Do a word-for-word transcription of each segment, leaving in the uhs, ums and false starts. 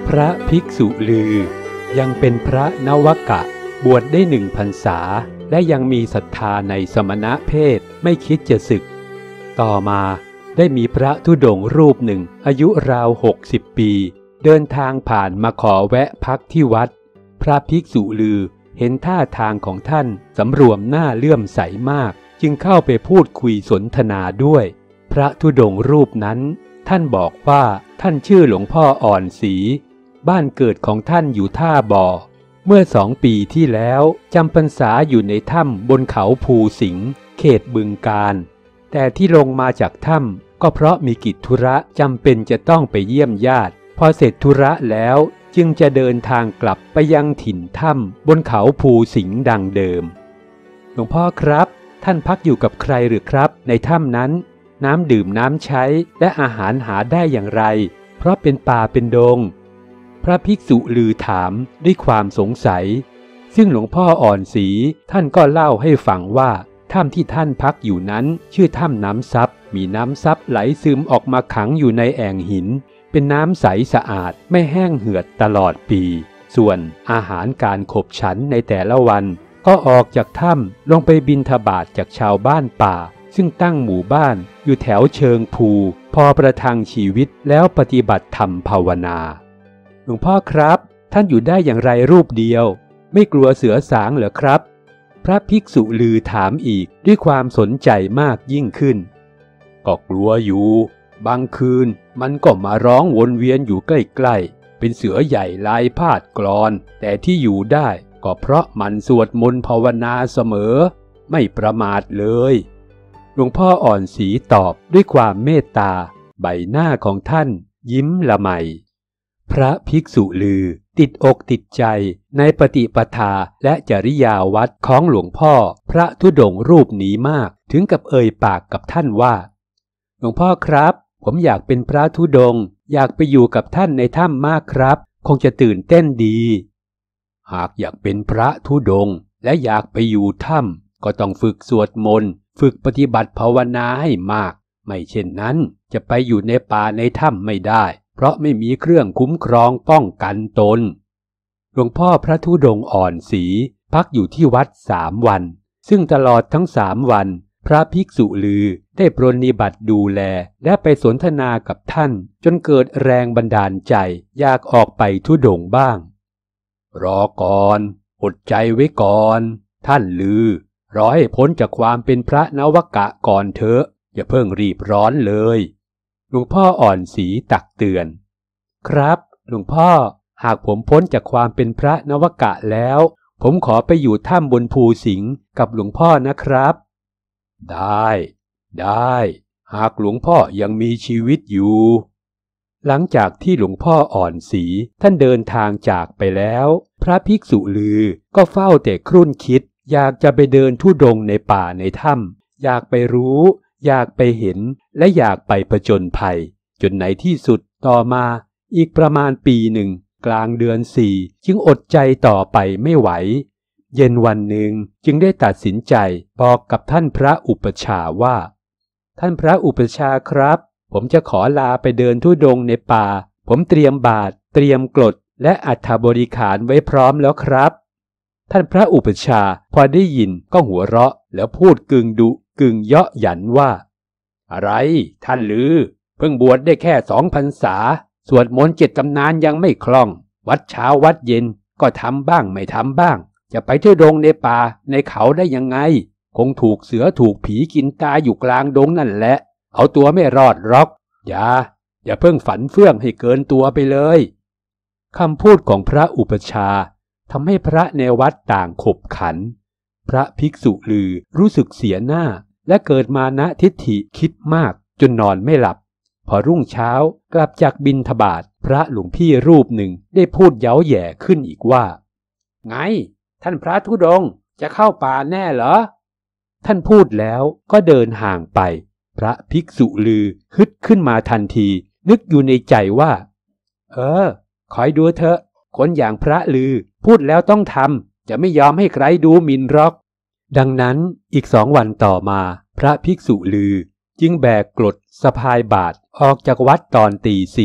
พระภิกษุลือยังเป็นพระนวกะบวชได้หนึ่งพรรษาและยังมีศรัทธาในสมณเพศไม่คิดจะสึกต่อมาได้มีพระธุดงค์รูปหนึ่งอายุราวหกสิบปีเดินทางผ่านมาขอแวะพักที่วัดพระภิกษุลือเห็นท่าทางของท่านสำรวมหน้าเลื่อมใสมากจึงเข้าไปพูดคุยสนทนาด้วยพระธุดงค์รูปนั้นท่านบอกว่าท่านชื่อหลวงพ่ออ่อนศรีบ้านเกิดของท่านอยู่ท่าบ่อเมื่อสองปีที่แล้วจำพรรษาอยู่ในถ้ำบนเขาภูสิงห์เขตบึงกาฬแต่ที่ลงมาจากถ้ำก็เพราะมีกิจธุระจำเป็นจะต้องไปเยี่ยมญาติพอเสร็จธุระแล้วจึงจะเดินทางกลับไปยังถิ่นถ้ำบนเขาภูสิงห์ดังเดิมหลวงพ่อครับท่านพักอยู่กับใครหรือครับในถ้ำนั้นน้ำดื่มน้ำใช้และอาหารหาได้อย่างไรเพราะเป็นป่าเป็นดงพระภิกษุลือถามด้วยความสงสัยซึ่งหลวงพ่ออ่อนศรีท่านก็เล่าให้ฟังว่าถ้ำที่ท่านพักอยู่นั้นชื่อถ้ำน้ำซับมีน้ำซับไหลซึมออกมาขังอยู่ในแอ่งหินเป็นน้ำใสสะอาดไม่แห้งเหือดตลอดปีส่วนอาหารการขบฉันในแต่ละวันก็ออกจากถ้ำลงไปบิณฑบาตจากชาวบ้านป่าซึ่งตั้งหมู่บ้านอยู่แถวเชิงภูพอประทังชีวิตแล้วปฏิบัติธรรมภาวนาหลวงพ่อครับท่านอยู่ได้อย่างไรรูปเดียวไม่กลัวเสือสางเหรอครับพระภิกษุลือถามอีกด้วยความสนใจมากยิ่งขึ้นก็กลัวอยู่บางคืนมันก็มาร้องวนเวียนอยู่ใกล้ๆเป็นเสือใหญ่ลายพาดกลอนแต่ที่อยู่ได้ก็เพราะมันสวดมนต์ภาวนาเสมอไม่ประมาทเลยหลวงพ่ออ่อนศรีตอบด้วยความเมตตาใบหน้าของท่านยิ้มละไมพระภิกษุลือติดอกติดใจในปฏิปทาและจริยาวัดของหลวงพ่อพระธุดงค์รูปนี้มากถึงกับเอ่ยปากกับท่านว่าหลวงพ่อครับผมอยากเป็นพระธุดงค์อยากไปอยู่กับท่านในถ้ำมากครับคงจะตื่นเต้นดีหากอยากเป็นพระธุดงค์และอยากไปอยู่ถ้ำก็ต้องฝึกสวดมนต์ฝึกปฏิบัติภาวนาให้มากไม่เช่นนั้นจะไปอยู่ในป่าในถ้ำไม่ได้เพราะไม่มีเครื่องคุ้มครองป้องกันตนหลวงพ่อพระธุดงค์อ่อนศรีพักอยู่ที่วัดสามวันซึ่งตลอดทั้งสามวันพระภิกษุลือได้ปรนนิบัติดูแลและไปสนทนากับท่านจนเกิดแรงบันดาลใจอยากออกไปธุดงค์บ้างรอก่อนอดใจไว้ก่อนท่านลือรอให้พ้นจากความเป็นพระนวกะก่อนเถอะอย่าเพิ่งรีบร้อนเลยหลวงพ่ออ่อนศรีตักเตือนครับหลวงพ่อหากผมพ้นจากความเป็นพระนวกะแล้วผมขอไปอยู่ถ้ำบนภูสิงห์กับหลวงพ่อนะครับได้ได้หากหลวงพ่อยังมีชีวิตอยู่หลังจากที่หลวงพ่ออ่อนศรีท่านเดินทางจากไปแล้วพระภิกษุลือก็เฝ้าแต่ครุ่นคิดอยากจะไปเดินธุดงค์ในป่าในถ้ำอยากไปรู้อยากไปเห็นและอยากไปผจญภัยจนในที่สุดต่อมาอีกประมาณปีหนึ่งกลางเดือนสี่จึงอดใจต่อไปไม่ไหวเย็นวันหนึ่งจึงได้ตัดสินใจบอกกับท่านพระอุปัชฌาย์ว่าท่านพระอุปัชฌาย์ครับผมจะขอลาไปเดินธุดงค์ในป่าผมเตรียมบาตรเตรียมกรดและอัฐบริขารไว้พร้อมแล้วครับท่านพระอุปัชฌาย์พอได้ยินก็หัวเราะแล้วพูดกึ่งดุกึ่งเยาะหยันว่าอะไรท่านลือเพิ่งบวชได้แค่สองพรรษาสวดมนต์เจ็ดตำนานยังไม่คล่องวัดเช้าวัดเย็นก็ทำบ้างไม่ทำบ้างจะไปธุดงค์ในป่าในเขาได้ยังไงคงถูกเสือถูกผีกินตายอยู่กลางดงนั่นแหละเอาตัวไม่รอดหรอกอย่าอย่าเพิ่งฝันเฟื่องให้เกินตัวไปเลยคำพูดของพระอุปัชฌาย์ทำให้พระในวัดต่างขบขันพระภิกษุลือรู้สึกเสียหน้าและเกิดมานะทิฏฐิคิดมากจนนอนไม่หลับพอรุ่งเช้ากลับจากบิณฑบาตพระหลวงพี่รูปหนึ่งได้พูดเย้าแย่ขึ้นอีกว่าไงท่านพระธุดงค์จะเข้าป่าแน่เหรอท่านพูดแล้วก็เดินห่างไปพระภิกษุลือฮึดขึ้นมาทันทีนึกอยู่ในใจว่าเออคอยดูเถอะคนอย่างพระลือพูดแล้วต้องทำจะไม่ยอมให้ใครดูหมิ่นหรอกดังนั้นอีกสองวันต่อมาพระภิกษุลือจึงแบกกรดสะพายบาตรออกจากวัดตอนตีสี่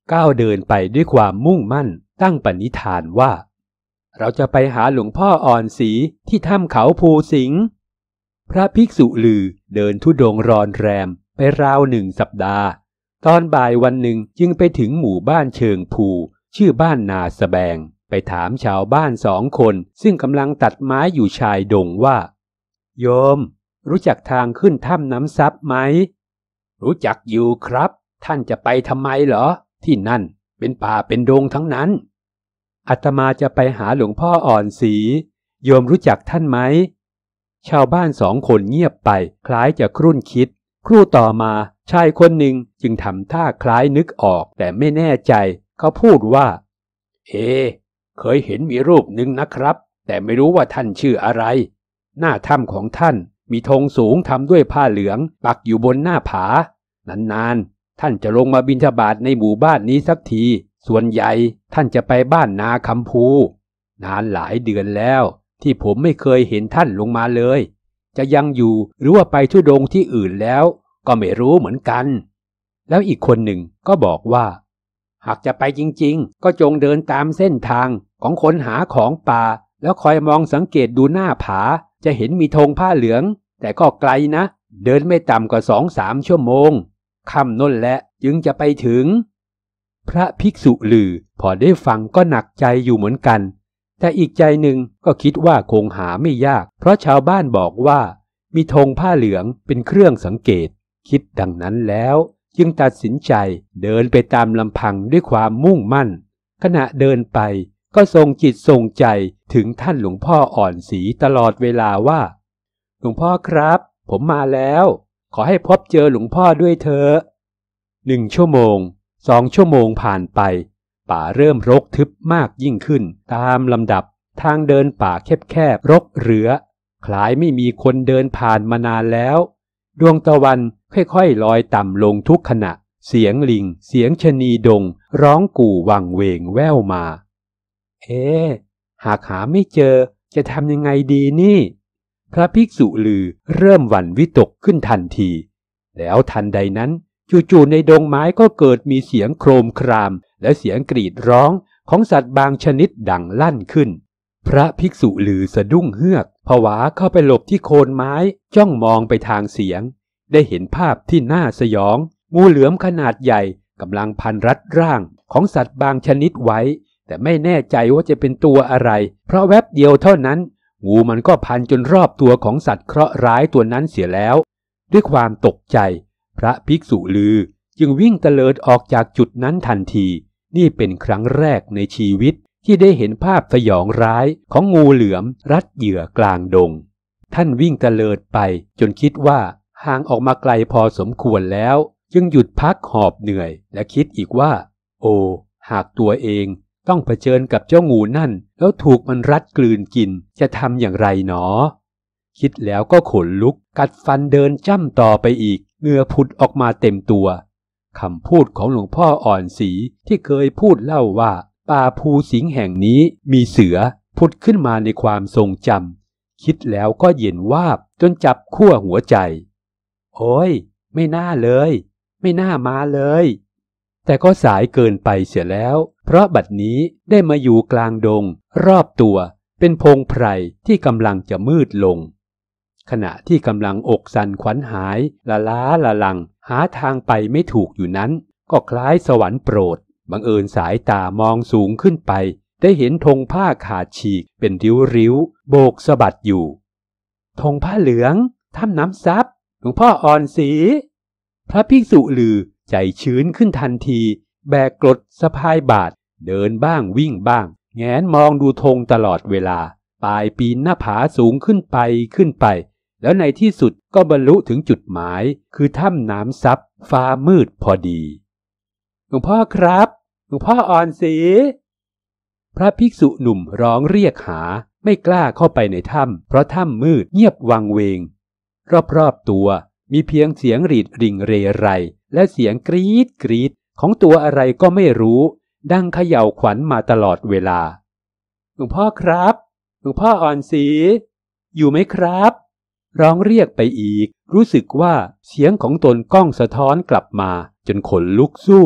ก้าวเดินไปด้วยความมุ่งมั่นตั้งปณิธานว่าเราจะไปหาหลวงพ่ออ่อนศรีที่ถ้ำเขาภูสิงห์พระภิกษุลือเดินธุดงค์รอนแรมไปราวหนึ่งสัปดาห์ตอนบ่ายวันหนึ่งจึงไปถึงหมู่บ้านเชิงภูชื่อบ้านนาสแบงไปถามชาวบ้านสองคนซึ่งกำลังตัดไม้อยู่ชายดงว่าโยมรู้จักทางขึ้นถ้ำน้ำซับไหมรู้จักอยู่ครับท่านจะไปทำไมเหรอที่นั่นเป็นป่าเป็นดงทั้งนั้นอาตมาจะไปหาหลวงพ่ออ่อนศรีโยมรู้จักท่านไหมชาวบ้านสองคนเงียบไปคล้ายจะครุ่นคิดครู่ต่อมาชายคนหนึ่งจึงทำท่าคล้ายนึกออกแต่ไม่แน่ใจเขาพูดว่าเอเคยเห็นมีรูปหนึ่งนะครับแต่ไม่รู้ว่าท่านชื่ออะไรหน้าถ้ำของท่านมีธงสูงทำด้วยผ้าเหลืองปักอยู่บนหน้าผานานๆท่านจะลงมาบิณฑบาตในหมู่บ้านนี้สักทีส่วนใหญ่ท่านจะไปบ้านนาคำภูนานหลายเดือนแล้วที่ผมไม่เคยเห็นท่านลงมาเลยจะยังอยู่หรือว่าไปธุดงค์ที่อื่นแล้วก็ไม่รู้เหมือนกันแล้วอีกคนหนึ่งก็บอกว่าหากจะไปจริงๆก็จงเดินตามเส้นทางของคนหาของป่าแล้วคอยมองสังเกตดูหน้าผาจะเห็นมีธงผ้าเหลืองแต่ก็ไกลนะเดินไม่ต่ำกว่าสองสามชั่วโมงค่ำนั่นแหละจึงจะไปถึงพระภิกษุลือพอได้ฟังก็หนักใจอยู่เหมือนกันแต่อีกใจหนึ่งก็คิดว่าคงหาไม่ยากเพราะชาวบ้านบอกว่ามีธงผ้าเหลืองเป็นเครื่องสังเกตคิดดังนั้นแล้วจึงตัดสินใจเดินไปตามลำพังด้วยความมุ่งมั่นขณะเดินไปก็ทรงจิตทรงใจถึงท่านหลวงพ่ออ่อนศรีตลอดเวลาว่าหลวงพ่อครับผมมาแล้วขอให้พบเจอหลวงพ่อด้วยเถอะหนึ่งชั่วโมงสองชั่วโมงผ่านไปป่าเริ่มรกทึบมากยิ่งขึ้นตามลำดับทางเดินป่าแคบๆรกเรือคล้ายไม่มีคนเดินผ่านมานานแล้วดวงตะวันค่อยๆลอยต่ำลงทุกขณะเสียงลิงเสียงชะนีดงร้องกู่วังเวงแว่วมาเอ๊ะหากหาไม่เจอจะทำยังไงดีนี่พระภิกษุลือเริ่มหวั่นวิตกขึ้นทันทีแล้วทันใดนั้นจู่ๆในดงไม้ก็เกิดมีเสียงโครมครามและเสียงกรีดร้องของสัตว์บางชนิดดังลั่นขึ้นพระภิกษุลือสะดุ้งเฮือกผวาเข้าไปหลบที่โคนไม้จ้องมองไปทางเสียงได้เห็นภาพที่น่าสยองงูเหลือมขนาดใหญ่กำลังพันรัดร่างของสัตว์บางชนิดไว้แต่ไม่แน่ใจว่าจะเป็นตัวอะไรเพราะแวบเดียวเท่านั้นงูมันก็พันจนรอบตัวของสัตว์เคราะห์ร้ายตัวนั้นเสียแล้วด้วยความตกใจพระภิกษุลือจึงวิ่งเตลิดออกจากจุดนั้นทันทีนี่เป็นครั้งแรกในชีวิตที่ได้เห็นภาพสยองร้ายของงูเหลือมรัดเหยื่อกลางดงท่านวิ่งเตลิดไปจนคิดว่าห่างออกมาไกลพอสมควรแล้วจึงหยุดพักหอบเหนื่อยและคิดอีกว่าโอ้หากตัวเองต้องเผชิญกับเจ้างูนั่นแล้วถูกมันรัดกลืนกินจะทำอย่างไรหนอคิดแล้วก็ขนลุกกัดฟันเดินจ้ำต่อไปอีกเหงื่อผุดออกมาเต็มตัวคำพูดของหลวงพ่ออ่อนศรีที่เคยพูดเล่าว่าป่าภูสิงห์แห่งนี้มีเสือผุดขึ้นมาในความทรงจำคิดแล้วก็เย็นวาบจนจับขั้วหัวใจโอ้ยไม่น่าเลยไม่น่ามาเลยแต่ก็สายเกินไปเสียแล้วเพราะบัดนี้ได้มาอยู่กลางดงรอบตัวเป็นพงไพรที่กำลังจะมืดลงขณะที่กำลังอกสั่นขวัญหายละล้าละลังหาทางไปไม่ถูกอยู่นั้นก็คล้ายสวรรค์โปรดบังเอิญสายตามองสูงขึ้นไปได้เห็นธงผ้าขาดฉีกเป็นริ้วๆโบกสะบัดอยู่ธงผ้าเหลืองถ้ำน้ำซับหลวงพ่ออ่อนศรีพระภิกษุลือใจชื้นขึ้นทันทีแบกกรดสะพายบาทเดินบ้างวิ่งบ้างแงนมองดูธงตลอดเวลาปลายปีนหน้าผาสูงขึ้นไปขึ้นไปแล้วในที่สุดก็บรรลุถึงจุดหมายคือถ้ำน้ำซับฟ้ามืดพอดีหลวงพ่อครับหลวงพ่ออ่อนศรีพระภิกษุหนุ่มร้องเรียกหาไม่กล้าเข้าไปในถ้ำเพราะถ้ำมืดเงียบวังเวงรอบๆตัวมีเพียงเสียงหรีดริ่งเรไรและเสียงกรี๊ดกรี๊ดของตัวอะไรก็ไม่รู้ดังเขย่าขวัญมาตลอดเวลาหลวงพ่อครับหลวงพ่ออ่อนศรีอยู่ไหมครับร้องเรียกไปอีกรู้สึกว่าเสียงของตนก้องสะท้อนกลับมาจนขนลุกสู้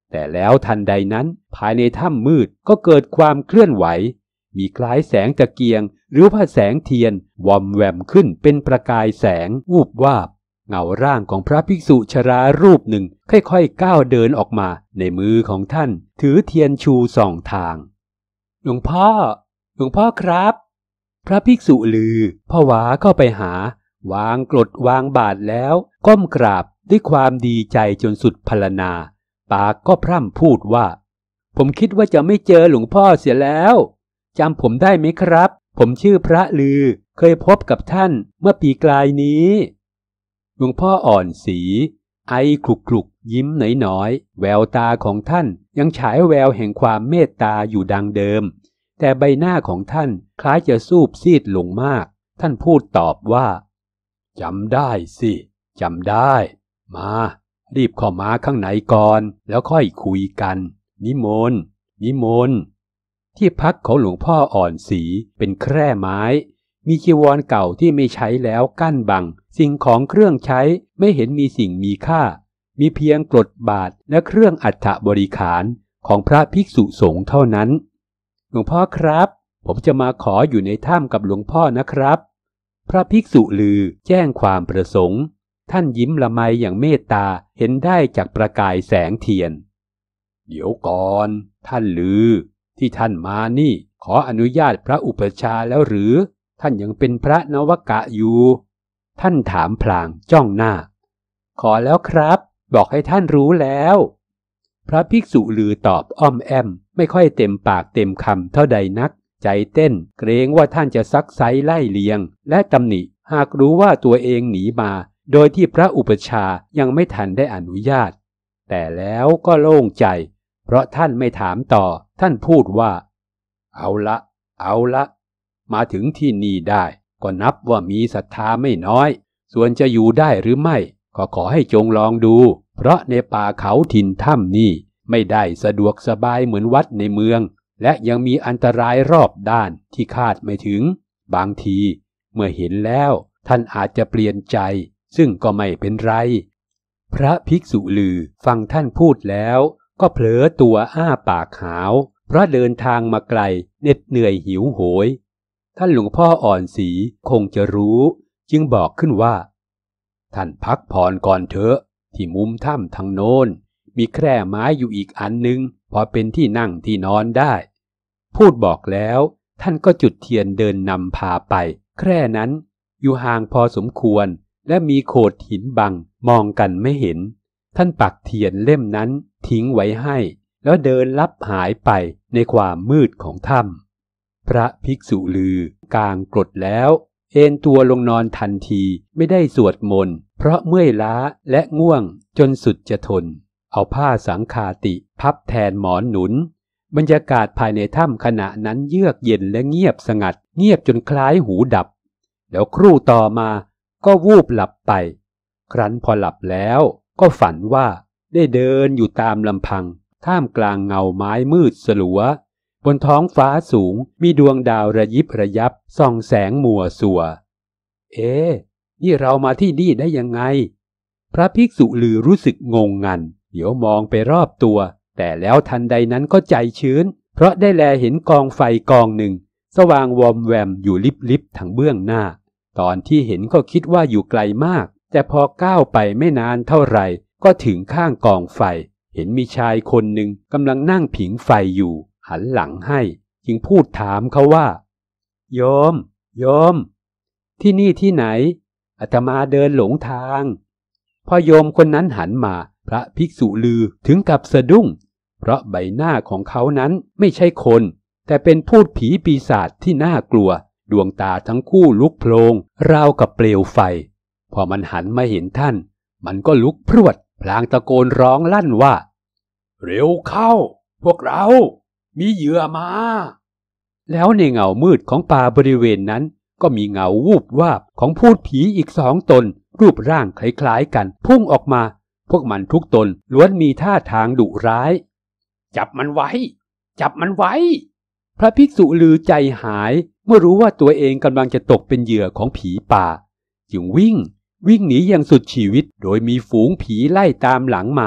แต่แล้วทันใดนั้นภายในถ้ำมืดก็เกิดความเคลื่อนไหวมีคล้ายแสงตะเกียงหรือว่าแสงเทียนวอมแวมขึ้นเป็นประกายแสงวูบวาบเงาร่างของพระภิกษุชรารูปหนึ่งค่อยๆก้าวเดินออกมาในมือของท่านถือเทียนชูส่องทางหลวงพ่อหลวงพ่อครับพระภิกษุลือผวาเข้าไปหาวางกรดวางบาทแล้วก้มกราบด้วยความดีใจจนสุดพรรณนาปากก็พร่ำพูดว่าผมคิดว่าจะไม่เจอหลวงพ่อเสียแล้วจำผมได้ไหมครับผมชื่อพระลือเคยพบกับท่านเมื่อปีกลายนี้หลวงพ่ออ่อนสีไอคลุกคลุกยิ้มหน่อยๆแววตาของท่านยังฉายแววแห่งความเมตตาอยู่ดังเดิมแต่ใบหน้าของท่านคล้ายจะซูบซีดลงมากท่านพูดตอบว่าจำได้สิจำได้มารีบเข้ามาข้างในก่อนแล้วค่อยคุยกันนิมนต์นิมนต์ที่พักของหลวงพ่ออ่อนสีเป็นแคร่ไม้มีจีวรเก่าที่ไม่ใช้แล้วกั้นบังสิ่งของเครื่องใช้ไม่เห็นมีสิ่งมีค่ามีเพียงกรดบาทและเครื่องอัฐบริขารของพระภิกษุสงฆ์เท่านั้นหลวงพ่อครับผมจะมาขออยู่ในถ้ำกับหลวงพ่อนะครับพระภิกษุลือแจ้งความประสงค์ท่านยิ้มละไมอย่างเมตตาเห็นได้จากประกายแสงเทียนเดี๋ยวก่อนท่านลือที่ท่านมานี่ขออนุญาตพระอุปัชฌาย์แล้วหรือท่านยังเป็นพระนวกะอยู่ท่านถามพลางจ้องหน้าขอแล้วครับบอกให้ท่านรู้แล้วพระภิกษุลือตอบอ้อมแอมไม่ค่อยเต็มปากเต็มคำเท่าใดนักใจเต้นเกรงว่าท่านจะซักไซไล่เลียงและตำหนิหากรู้ว่าตัวเองหนีมาโดยที่พระอุปัชฌาย์ยังไม่ทันได้อนุญาตแต่แล้วก็โล่งใจเพราะท่านไม่ถามต่อท่านพูดว่าเอาละเอาละมาถึงที่นี่ได้ก็นับว่ามีศรัทธาไม่น้อยส่วนจะอยู่ได้หรือไม่ก็ขอให้จงลองดูเพราะในป่าเขาถิ่นถ้ำนี่ไม่ได้สะดวกสบายเหมือนวัดในเมืองและยังมีอันตรายรอบด้านที่คาดไม่ถึงบางทีเมื่อเห็นแล้วท่านอาจจะเปลี่ยนใจซึ่งก็ไม่เป็นไรพระภิกษุลือฟังท่านพูดแล้วก็เผลอตัวอ้าปากหาวเพราะเดินทางมาไกลเหน็ดเหนื่อยหิวโหยท่านหลวงพ่ออ่อนสีคงจะรู้จึงบอกขึ้นว่าท่านพักผ่อนก่อนเถอะที่มุมถ้ำทางโน้นมีแคร่ไม้อยู่อีกอันนึงพอเป็นที่นั่งที่นอนได้พูดบอกแล้วท่านก็จุดเทียนเดินนำพาไปแคร่นั้นอยู่ห่างพอสมควรและมีโขดหินบังมองกันไม่เห็นท่านปักเทียนเล่มนั้นทิ้งไว้ให้แล้วเดินลับหายไปในความมืดของถ้ำพระภิกษุลือกางกรดแล้วเอนตัวลงนอนทันทีไม่ได้สวดมนต์เพราะเมื่อยล้าและง่วงจนสุดจะทนเอาผ้าสังฆาติพับแทนหมอนหนุนบรรยากาศภายในถ้ำขณะนั้นเยือกเย็นและเงียบสงัดเงียบจนคล้ายหูดับแล้วครู่ต่อมาก็วูบหลับไปครั้นพอหลับแล้วก็ฝันว่าได้เดินอยู่ตามลำพังท่ามกลางเงาไม้มืดสลัวบนท้องฟ้าสูงมีดวงดาวระยิบระยับส่องแสงมัวสัวเอ๊ะนี่เรามาที่นี่ได้ยังไงพระภิกษุลือรู้สึกงงงันเดี๋ยวมองไปรอบตัวแต่แล้วทันใดนั้นก็ใจชื้นเพราะได้แลเห็นกองไฟกองหนึ่งสว่างวอมแวมอยู่ลิบๆทางเบื้องหน้าตอนที่เห็นก็คิดว่าอยู่ไกลมากแต่พอก้าวไปไม่นานเท่าไหร่ก็ถึงข้างกองไฟเห็นมีชายคนหนึ่งกำลังนั่งผิงไฟอยู่หันหลังให้จึงพูดถามเขาว่าโยมโยมที่นี่ที่ไหนอาตมาเดินหลงทางพอโยมคนนั้นหันมาพระภิกษุลือถึงกับสะดุ้งเพราะใบหน้าของเขานั้นไม่ใช่คนแต่เป็นพูดผีปีศาจที่น่ากลัวดวงตาทั้งคู่ลุกโพลงราวกับเปลวไฟพอมันหันมาเห็นท่านมันก็ลุกพรวดพลางตะโกนร้องลั่นว่าเร็วเข้าพวกเรามีเหยื่อมาแล้วในเงามืดของป่าบริเวณนั้นก็มีเงาวูบวาบของพูดผีอีกสองตนรูปร่างคล้ายๆกันพุ่งออกมาพวกมันทุกตนล้วนมีท่าทางดุร้ายจับมันไว้จับมันไว้พระภิกษุลือใจหายเมื่อรู้ว่าตัวเองกำลังจะตกเป็นเหยื่อของผีป่าจึงวิ่งวิ่งหนีอย่างสุดชีวิตโดยมีฝูงผีไล่ตามหลังมา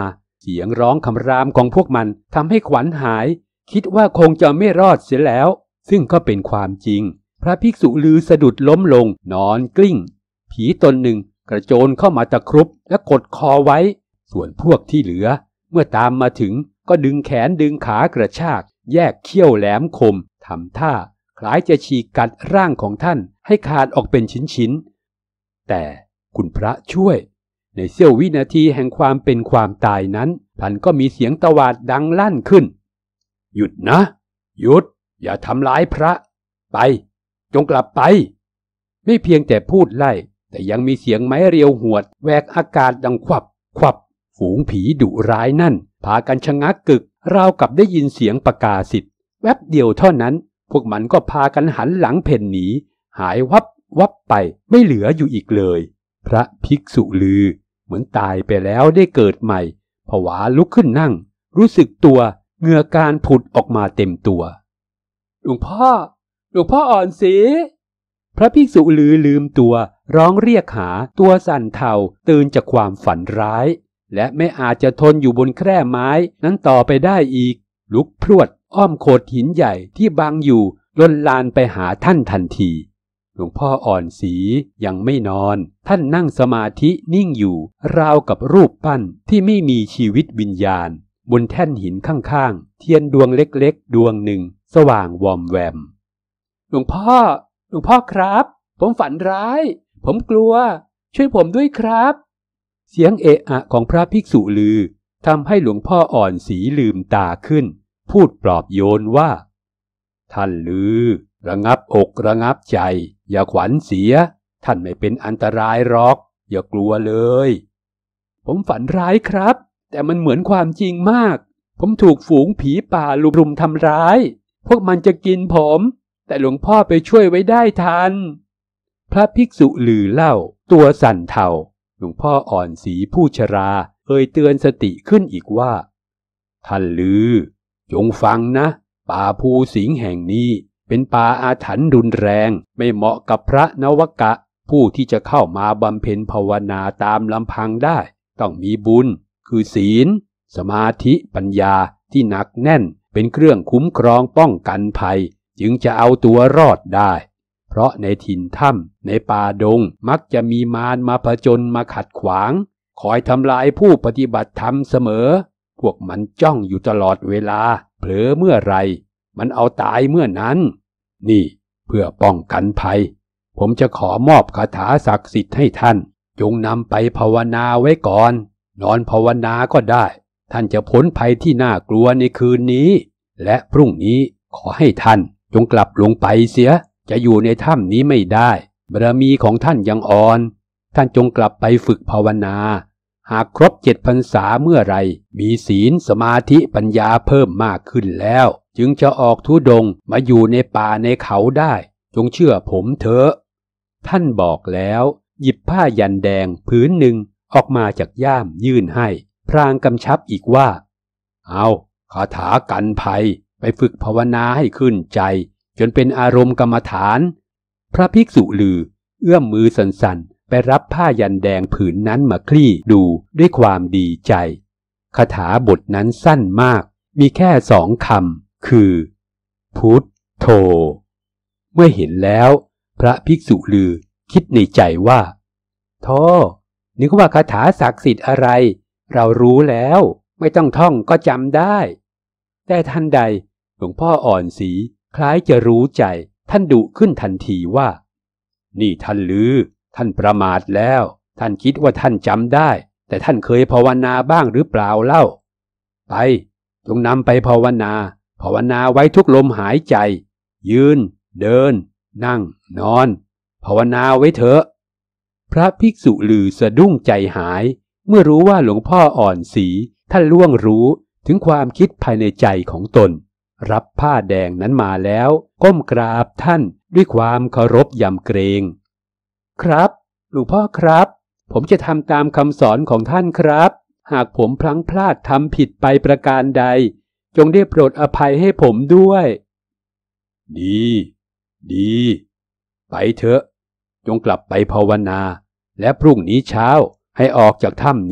เสียงร้องคำรามของพวกมันทำให้ขวัญหายคิดว่าคงจะไม่รอดเสียแล้วซึ่งก็เป็นความจริงพระภิกษุลือสะดุดล้มลงนอนกลิ้งผีตนหนึ่งกระโจนเข้ามาตะครุบและกดคอไว้ส่วนพวกที่เหลือเมื่อตามมาถึงก็ดึงแขนดึงขากระชากแยกเขี้ยวแหลมคมทำท่าคล้ายจะฉีกกัดร่างของท่านให้ขาดออกเป็นชิ้นๆแต่คุณพระช่วยในเสี้ยววินาทีแห่งความเป็นความตายนั้นพลันก็มีเสียงตวาดดังลั่นขึ้นหยุดนะหยุดอย่าทำร้ายพระไปจงกลับไปไม่เพียงแต่พูดไล่แต่ยังมีเสียงไม้เรียวหวดแหวกอากาศดังควับควับฝูงผีดุร้ายนั่นพากันชะงักกึกราวกับได้ยินเสียงประกาศิทธิ์แวบเดียวเท่านั้นพวกมันก็พากันหันหลังเพ่นหนีหายวับวับไปไม่เหลืออยู่อีกเลยพระภิกษุลือเหมือนตายไปแล้วได้เกิดใหม่ผวาลุกขึ้นนั่งรู้สึกตัวเหงื่อการผุดออกมาเต็มตัวหลวงพ่อหลวงพ่ออ่อนศรีพระภิกษุลือลืมตัวร้องเรียกหาตัวสั่นเทาตื่นจากความฝันร้ายและไม่อาจจะทนอยู่บนแคร่ไม้นั้นต่อไปได้อีกลุกพรวดอ้อมโขดหินใหญ่ที่บังอยู่ล้นลานไปหาท่านทันทีหลวงพ่ออ่อนศรียังไม่นอนท่านนั่งสมาธินิ่งอยู่ราวกับรูปปั้นที่ไม่มีชีวิตวิญญาณบนแท่นหินข้างๆเทียนดวงเล็กๆดวงหนึ่งสว่างวอมแวมหลวงพ่อหลวงพ่อครับผมฝันร้ายผมกลัวช่วยผมด้วยครับเสียงเอะอะของพระภิกษุลือทำให้หลวงพ่ออ่อนศรีลืมตาขึ้นพูดปลอบโยนว่าท่านลือระงับอกระงับใจอย่าขวัญเสียท่านไม่เป็นอันตรายหรอกอย่ากลัวเลยผมฝันร้ายครับแต่มันเหมือนความจริงมากผมถูกฝูงผีป่าลุมรุมทำร้ายพวกมันจะกินผมแต่หลวงพ่อไปช่วยไว้ได้ทันพระภิกษุลือเล่าตัวสั่นเทาหลวงพ่ออ่อนศรีผู้ชราเอ่ยเตือนสติขึ้นอีกว่าท่านลือจงฟังนะป่าภูสิงห์แห่งนี้เป็นป่าอาถรรพ์รุนแรงไม่เหมาะกับพระนวกะผู้ที่จะเข้ามาบำเพ็ญภาวนาตามลำพังได้ต้องมีบุญคือศีลสมาธิปัญญาที่หนักแน่นเป็นเครื่องคุ้มครองป้องกันภัยจึงจะเอาตัวรอดได้เพราะในถิ่นถ้ำในป่าดงมักจะมีมารมาผจญมาขัดขวางคอยทำลายผู้ปฏิบัติธรรมเสมอพวกมันจ้องอยู่ตลอดเวลาเผลอเมื่อไรมันเอาตายเมื่อนั้นนี่เพื่อป้องกันภัยผมจะขอมอบคาถาศักดิ์สิทธิ์ให้ท่านจงนำไปภาวนาไว้ก่อนนอนภาวนาก็ได้ท่านจะพ้นภัยที่น่ากลัวในคืนนี้และพรุ่งนี้ขอให้ท่านจงกลับลงไปเสียจะอยู่ในถ้ำนี้ไม่ได้บารมีของท่านยังอ่อนท่านจงกลับไปฝึกภาวนาหากครบเจ็ดพรรษาเมื่อไรมีศีลสมาธิปัญญาเพิ่มมากขึ้นแล้วจึงจะออกธุดงค์มาอยู่ในป่าในเขาได้จงเชื่อผมเถอะท่านบอกแล้วหยิบผ้ายันแดงผืนหนึ่งออกมาจากย่ามยื่นให้พรางกำชับอีกว่าเอาคาถากันภัยไปฝึกภาวนาให้ขึ้นใจจนเป็นอารมณ์กรรมฐานพระภิกษุลือเอื้อมมือสั่นๆไปรับผ้ายันแดงผืนนั้นมาคลี่ดูด้วยความดีใจคาถาบทนั้นสั้นมากมีแค่สองคำคือพุทโธเมื่อเห็นแล้วพระภิกษุลือคิดในใจว่าโธ่นึกว่าคาถาศักดิ์สิทธิ์อะไรเรารู้แล้วไม่ต้องท่องก็จำได้แต่ทันใดหลวงพ่ออ่อนศรีคล้ายจะรู้ใจท่านดุขึ้นทันทีว่านี่ท่านลือท่านประมาทแล้วท่านคิดว่าท่านจำได้แต่ท่านเคยภาวนาบ้างหรือเปล่าเล่าไปจงนำไปภาวนาภาวนาไว้ทุกลมหายใจยืนเดินนั่งนอนภาวนาไว้เถอะพระภิกษุลือสะดุ้งใจหายเมื่อรู้ว่าหลวงพ่ออ่อนศรีท่านล่วงรู้ถึงความคิดภายในใจของตนรับผ้าแดงนั้นมาแล้วก้มกราบท่านด้วยความเคารพยำเกรงครับหลวงพ่อครับผมจะทำตามคำสอนของท่านครับหากผมพลั้งพลาดทำผิดไปประการใดจงได้โปรดอภัยให้ผมด้วยดีดีไปเถอะจงกลับไปภาวนาและพรุ่งนี้เช้าให้ออกจากถ้ำนี้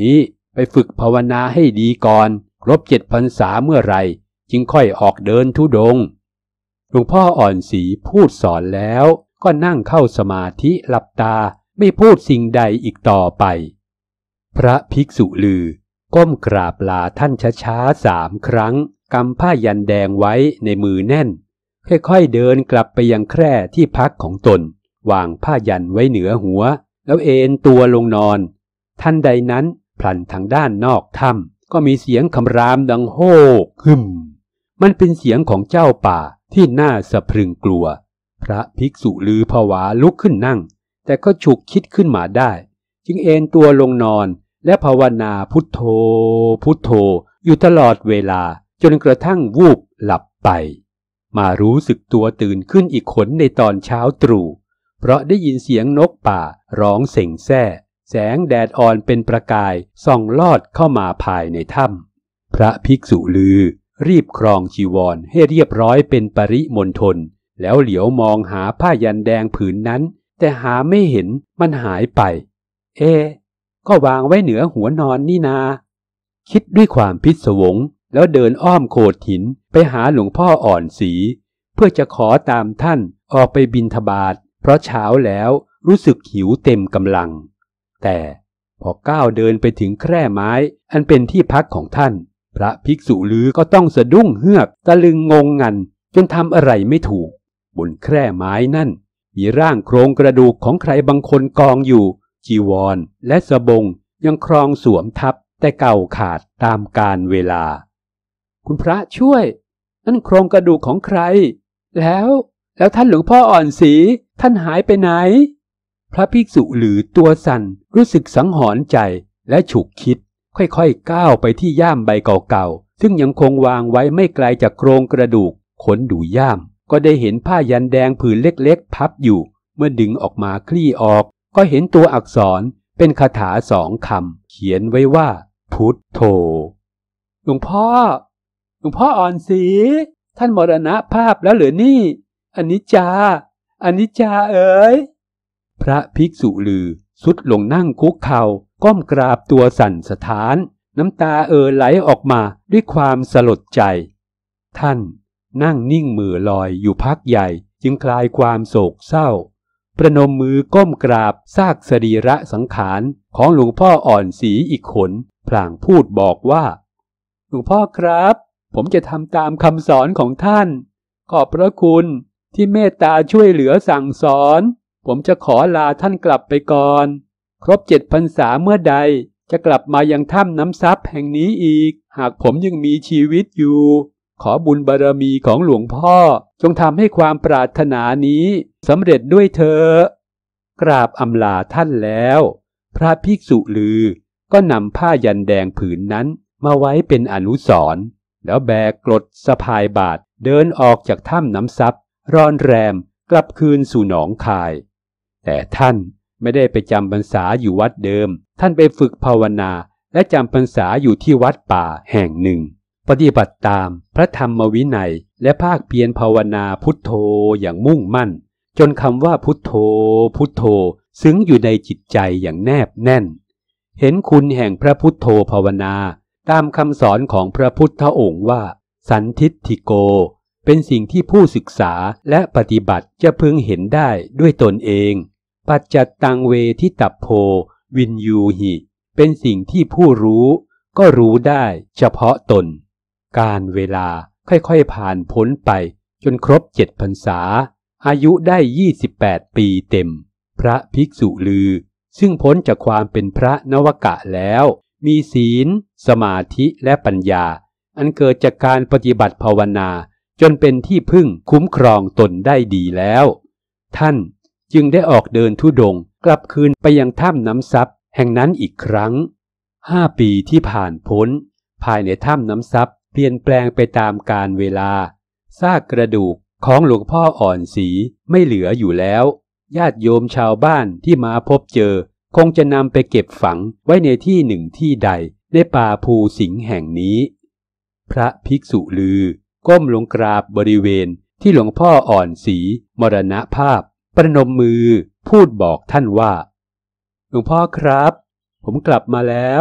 ไปฝึกภาวนาให้ดีก่อนครบเจ็ดพรรษาเมื่อไรจึงค่อยออกเดินธุดงค์หลวงพ่ออ่อนศรีพูดสอนแล้วก็นั่งเข้าสมาธิหลับตาไม่พูดสิ่งใดอีกต่อไปพระภิกษุลือก้มกราบลาท่านช้าๆสามครั้งกำผ้ายันแดงไว้ในมือแน่นค่อยๆเดินกลับไปยังแคร่ที่พักของตนวางผ้ายันไว้เหนือหัวแล้วเอนตัวลงนอนทันใดนั้นพลันทางด้านนอกถ้ำก็มีเสียงคำรามดังโฮกหึมมันเป็นเสียงของเจ้าป่าที่น่าสะพรึงกลัวพระภิกษุลือผวาลุกขึ้นนั่งแต่ก็ฉุกคิดขึ้นมาได้จึงเอนตัวลงนอนและภาวนาพุทโธพุทโธอยู่ตลอดเวลาจนกระทั่งวูบหลับไปมารู้สึกตัวตื่นขึ้นอีกขนในตอนเช้าตรู่เพราะได้ยินเสียงนกป่าร้องเส่งแซ่แสงแดดอ่อนเป็นประกายส่องลอดเข้ามาภายในถ้ำพระภิกษุลือรีบครองจีวรให้เรียบร้อยเป็นปริมณฑลแล้วเหลียวมองหาผ้ายันแดงผืนนั้นแต่หาไม่เห็นมันหายไปเอก็วางไว้เหนือหัวนอนนี่นาคิดด้วยความพิศวงแล้วเดินอ้อมโขดหินไปหาหลวงพ่ออ่อนศรีเพื่อจะขอตามท่านออกไปบิณฑบาตเพราะเช้าแล้วรู้สึกหิวเต็มกำลังแต่พอก้าวเดินไปถึงแคร่ไม้อันเป็นที่พักของท่านพระภิกษุลือก็ต้องสะดุ้งเฮือกตะลึงงงงันจนทำอะไรไม่ถูกบนแคร่ไม้นั่นมีร่างโครงกระดูกของใครบางคนกองอยู่จีวรและสบงยังครองสวมทับแต่เก่าขาดตามกาลเวลาคุณพระช่วยนั่นโครงกระดูกของใครแล้วแล้วท่านหลวงพ่ออ่อนศรีท่านหายไปไหนพระภิกษุหรือตัวสั่นรู้สึกสังหรณ์ใจและฉุกคิดค่อยๆก้าวไปที่ย่ามใบเก่าๆซึ่งยังคงวางไว้ไม่ไกลจากโครงกระดูกค้นดูย่ามก็ได้เห็นผ้ายันแดงผืนเล็กๆพับอยู่เมื่อดึงออกมาคลี่ออกก็เห็นตัวอักษรเป็นคาถาสองคำเขียนไว้ว่าพุทโธหลวงพ่อหลวงพ่ออ่อนศรีท่านมรณภาพแล้วเหรอนี่อนิจจาอนิจจาเอ๋ยพระภิกษุลือสุดลงนั่งคุกเข่าก้มกราบตัวสั่นสะท้านน้ำตาเอ่อไหลออกมาด้วยความสลดใจท่านนั่งนิ่งมือลอยอยู่พักใหญ่จึงคลายความโศกเศร้าประนมมือก้มกราบซากสรีระสังขารของหลวงพ่ออ่อนศรีอีกคนพลางพูดบอกว่าหลวงพ่อครับผมจะทำตามคำสอนของท่านขอบพระคุณที่เมตตาช่วยเหลือสั่งสอนผมจะขอลาท่านกลับไปก่อนครบเจ็ดพรรษาเมื่อใดจะกลับมายังถ้ำน้ำซับแห่งนี้อีกหากผมยังมีชีวิตอยู่ขอบุญบารมีของหลวงพ่อจงทำให้ความปรารถนานี้สำเร็จด้วยเถิดกราบอำลาท่านแล้วพระภิกษุลือก็นำผ้ายันแดงผืนนั้นมาไว้เป็นอนุสรณ์แล้วแบกกรดสะพายบาตรเดินออกจากถ้ำน้ำซับร่อนแรมกลับคืนสู่หนองคายแต่ท่านไม่ได้ไปจำพรรษาอยู่วัดเดิมท่านไปฝึกภาวนาและจำพรรษาอยู่ที่วัดป่าแห่งหนึ่งปฏิบัติตามพระธรรมวินัยและภาคเพียรภาวนาพุทโธอย่างมุ่งมั่นจนคำว่าพุทโธพุทโธซึ้งอยู่ในจิตใจอย่างแนบแน่นเห็นคุณแห่งพระพุทโธภาวนาตามคำสอนของพระพุทธองค์ว่าสันทิฏฐิโกเป็นสิ่งที่ผู้ศึกษาและปฏิบัติจะพึงเห็นได้ด้วยตนเองปัจจัตตังเวทิตัพโพวินยูหิเป็นสิ่งที่ผู้รู้ก็รู้ได้เฉพาะตนการเวลาค่อยๆผ่านพ้นไปจนครบเจ็ดพรรษาอายุได้ยี่สิบแปดปีเต็มพระภิกษุลือซึ่งพ้นจากความเป็นพระนวกะแล้วมีศีลสมาธิและปัญญาอันเกิดจากการปฏิบัติภาวนาจนเป็นที่พึ่งคุ้มครองตนได้ดีแล้วท่านจึงได้ออกเดินธุดงค์กลับคืนไปยังถ้ำน้ำซับแห่งนั้นอีกครั้งห้าปีที่ผ่านพ้นภายในถ้ำน้ำซับเปลี่ยนแปลงไปตามกาลเวลาซากกระดูกของหลวงพ่ออ่อนศรีไม่เหลืออยู่แล้วญาติโยมชาวบ้านที่มาพบเจอคงจะนำไปเก็บฝังไว้ในที่หนึ่งที่ใดในป่าภูสิงห์แห่งนี้พระภิกษุลือก้มลงกราบบริเวณที่หลวงพ่ออ่อนศรีมรณภาพประนมมือพูดบอกท่านว่าหลวงพ่อครับผมกลับมาแล้ว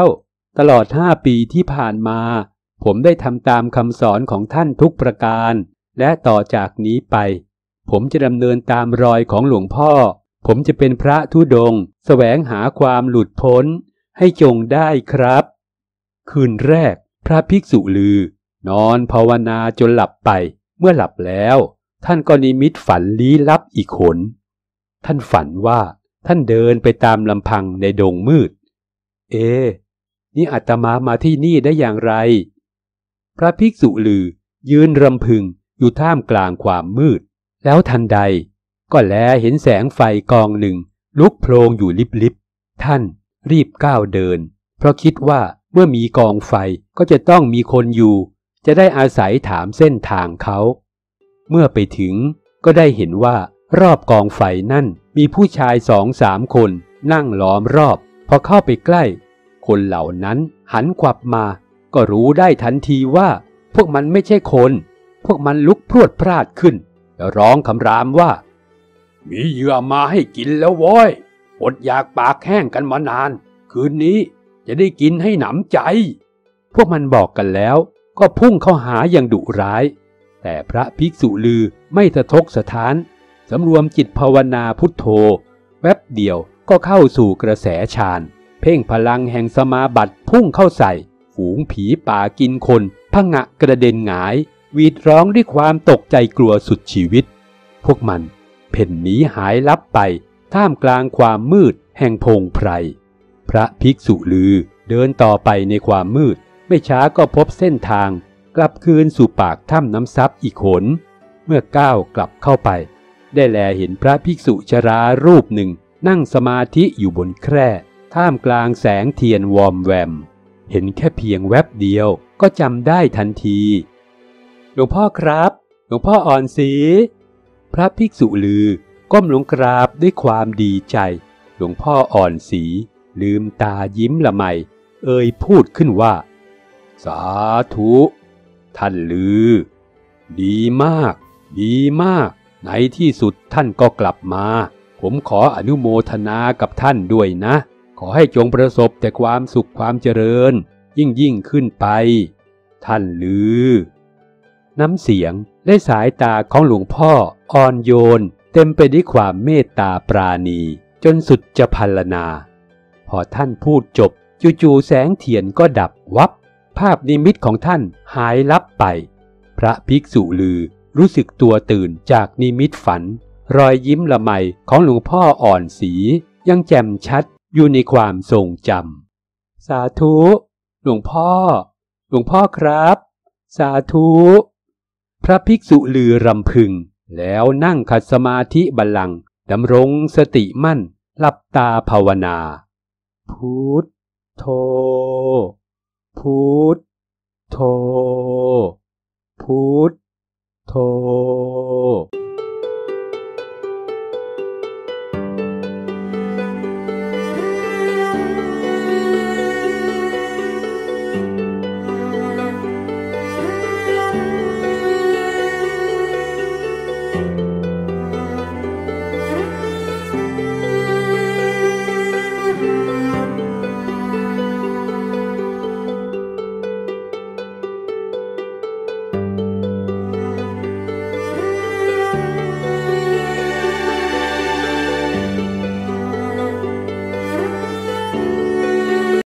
ตลอดห้าปีที่ผ่านมาผมได้ทำตามคำสอนของท่านทุกประการและต่อจากนี้ไปผมจะดำเนินตามรอยของหลวงพ่อผมจะเป็นพระธุดงค์แสวงหาความหลุดพ้นให้จงได้ครับคืนแรกพระภิกษุลือนอนภาวนาจนหลับไปเมื่อหลับแล้วท่านก็นิมิตฝันลี้ลับอีกหนท่านฝันว่าท่านเดินไปตามลำพังในดงมืดเอนี่อาตมามาที่นี่ได้อย่างไรพระภิกษุลือยืนรำพึงอยู่ท่ามกลางความมืดแล้วทันใดก็แลเห็นแสงไฟกองหนึ่งลุกโพลงอยู่ลิบๆท่านรีบก้าวเดินเพราะคิดว่าเมื่อมีกองไฟก็จะต้องมีคนอยู่จะได้อาศัยถามเส้นทางเขาเมื่อไปถึงก็ได้เห็นว่ารอบกองไฟนั่นมีผู้ชายสองสามคนนั่งล้อมรอบพอเข้าไปใกล้คนเหล่านั้นหันขวับมาก็รู้ได้ทันทีว่าพวกมันไม่ใช่คนพวกมันลุกพรวดพราดขึ้นแล้วร้องคำรามว่ามีเหยื่อมาให้กินแล้วโว้ยอดอยากปากแห้งกันมานานคืนนี้จะได้กินให้หนำใจพวกมันบอกกันแล้วก็พุ่งเข้าหาอย่างดุร้ายแต่พระภิกษุลือไม่สะทกสะท้านสำรวมจิตภาวนาพุทโธแวบเดียวก็เข้าสู่กระแสฌานเพ่งพลังแห่งสมาบัติพุ่งเข้าใส่ฝูงผีป่ากินคนผงะกระเด็นหงายหวีดร้องด้วยความตกใจกลัวสุดชีวิตพวกมันเพ่นหนีหายลับไปท่ามกลางความมืดแห่งพงไพรพระภิกษุลือเดินต่อไปในความมืดไม่ช้าก็พบเส้นทางกลับคืนสู่ปากถ้ำน้ำซับอีกหนเมื่อก้าวกลับเข้าไปได้แลเห็นพระภิกษุชรารูปหนึ่งนั่งสมาธิอยู่บนแคร่ท่ามกลางแสงเทียนวอมแวมเห็นแค่เพียงแวบเดียวก็จำได้ทันทีหลวงพ่อครับหลวงพ่ออ่อนศรีพระภิกษุลือก้มลงกราบด้วยความดีใจหลวงพ่ออ่อนศรีลืมตายิ้มละไมเอ่ยพูดขึ้นว่าสาธุท่านลือดีมากดีมากในที่สุดท่านก็กลับมาผมขออนุโมทนากับท่านด้วยนะขอให้จงประสบแต่ความสุขความเจริญยิ่งยิ่งขึ้นไปท่านลือน้ำเสียงและสายตาของหลวงพ่ออ่อนโยนเต็มไปด้วยความเมตตาปราณีจนสุดจะพรรณนาพอท่านพูดจบจู่ๆแสงเทียนก็ดับวับภาพนิมิตของท่านหายลับไปพระภิกษุลือรู้สึกตัวตื่นจากนิมิตฝันรอยยิ้มละไมของหลวงพ่ออ่อนศรียังแจ่มชัดอยู่ในความทรงจำสาธุหลวงพ่อหลวงพ่อครับสาธุพระภิกษุลือรำพึงแล้วนั่งขัดสมาธิบัลลังก์ดำรงสติมั่นหลับตาภาวนาพุทโธพุทโธพุทโธ